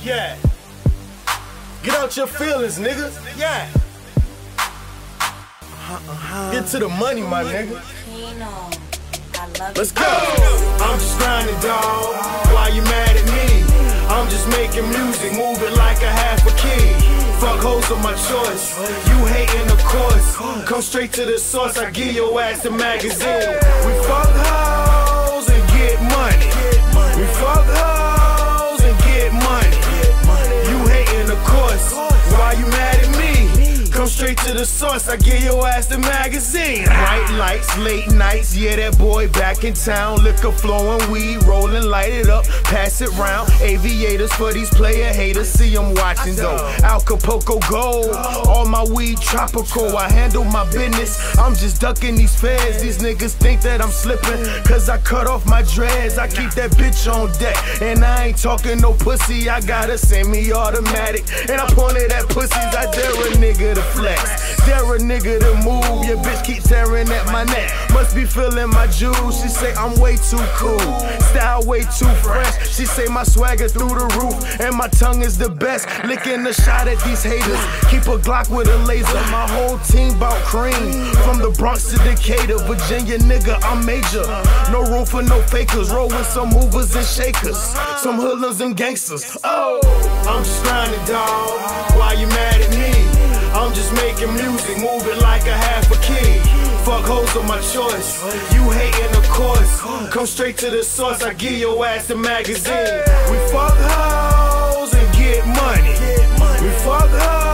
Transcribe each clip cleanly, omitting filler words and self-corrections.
Yeah. Get out your feelings, nigga. Yeah. Get to the money, my nigga. Let's go. I'm just grinding, dawg. Why you mad at me? I'm just making music, moving like a half a kid. Fuck hoes on my choice. You hating, of course. Come straight to the source. I give your ass a magazine. We fuck hoes and get money. We fuck hoes and get money. You hating, of course. Why you mad at me? Come straight to the source, I give your ass the magazine. Bright lights, late nights, yeah, that boy back in town. Liquor flowing, weed rolling, light it up, pass it round. Aviators for these player haters, see them watching though. Acapulco Gold, all my weed tropical. I handle my business, I'm just ducking these feds. These niggas think that I'm slipping, cause I cut off my dreads. I keep that bitch on deck, and I ain't talking no pussy. I got a semi-automatic, and I pointed at pussies. I dare a nigga to flex, dare a nigga to move. Your bitch keep tearing at my neck, must be feeling my juice. She say I'm way too cool, style way too fresh. She say my swagger through the roof, and my tongue is the best. Licking a shot at these haters, keep a Glock with a laser. My whole team bout cream, from the Bronx to Decatur, Virginia, nigga, I'm major. No room for no fakers, roll with some movers and shakers, some hoodlums and gangsters. Oh, I'm just grinding, dawg. Why you mad at me? I'm just making music, moving like a half a kid. Fuck hoes on my choice. You hating, of course. Come straight to the source, I give your ass the magazine. We fuck hoes and get money. We fuck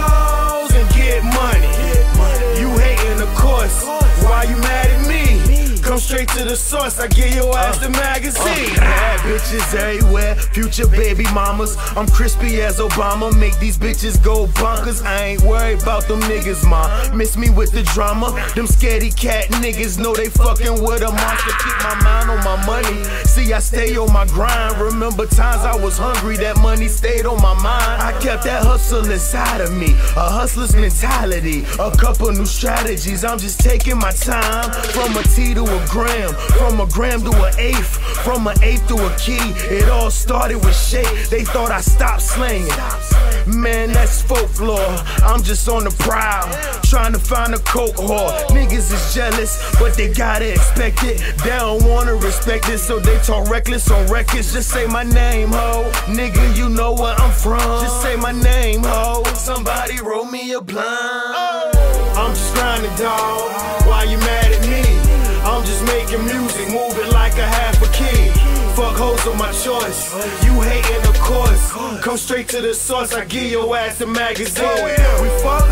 hoes and get money. You hating, of course. Why you mad at me? Come straight to the source, I give your ass the magazine. Bad bitches everywhere, future baby mamas. I'm crispy as Obama, make these bitches go bonkers. I ain't worried about them niggas, ma. Miss me with the drama. Them scaredy cat niggas know they fucking with a monster. Keep my mind on my money, see I stay on my grind. Remember times I was hungry, that money stayed on my mind. I kept that hustle inside of me, a hustler's mentality. A couple new strategies, I'm just taking my time. From a T to a gram, from a gram to an eighth, from an eighth to a key. It all started with shake, they thought I stopped slanging. Man, that's folklore, I'm just on the prowl, trying to find a coke whore. Niggas is jealous, but they gotta expect it. They don't wanna respect it, so they talk reckless on records. Just say my name, ho. Nigga, you know where I'm from. Just say my name, ho. Somebody roll me a blunt. I'm just grinding, dawg. Why you mad at me? I'm just making music, moving like a half a kid. Fuck hoes on my choice. You hating, of course. Come straight to the source, I give your ass a magazine. We fuck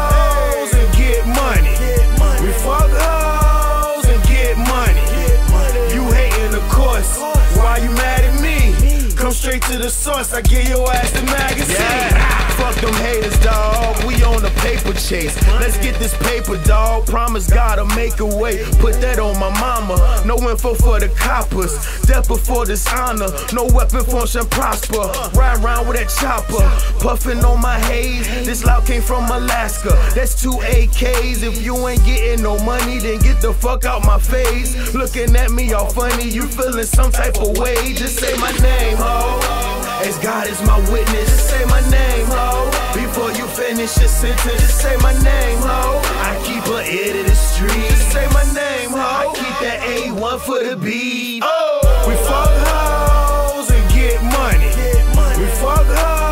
hoes and get money. We fuck hoes and get money. You hating, of course. Why you mad at me? Come straight to the source, I give your ass the magazine. Yeah. Fuck them haters, dawg. We on the paper chase. Let's get this paper, dawg. Promise God I'll make a way. Put that on my mama. No info for the coppers. Death before dishonor. No weapon function prosper. Ride around with that chopper. Puffing on my haze. This loud came from Alaska. That's 2 AKs. If you ain't getting no money, then get the fuck out my face. Looking at me all funny. You feeling some type of way. Just say my name, ho. As God is my witness. Just say my name, ho. Before you finish your sentence, just say my name, ho. I keep an ear to the street. Just say my name, ho. I keep that A1 for the beat. We fuck hoes and get money. We fuck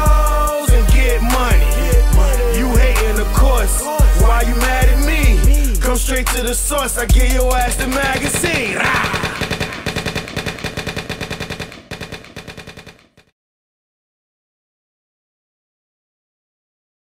hoes and get money. You hating, of course. Why you mad at me? Come straight to the source, I give your ass the magazine.